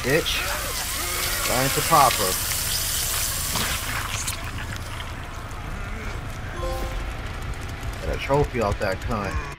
bitch. Trying to pop her. Got a trophy off that cunt.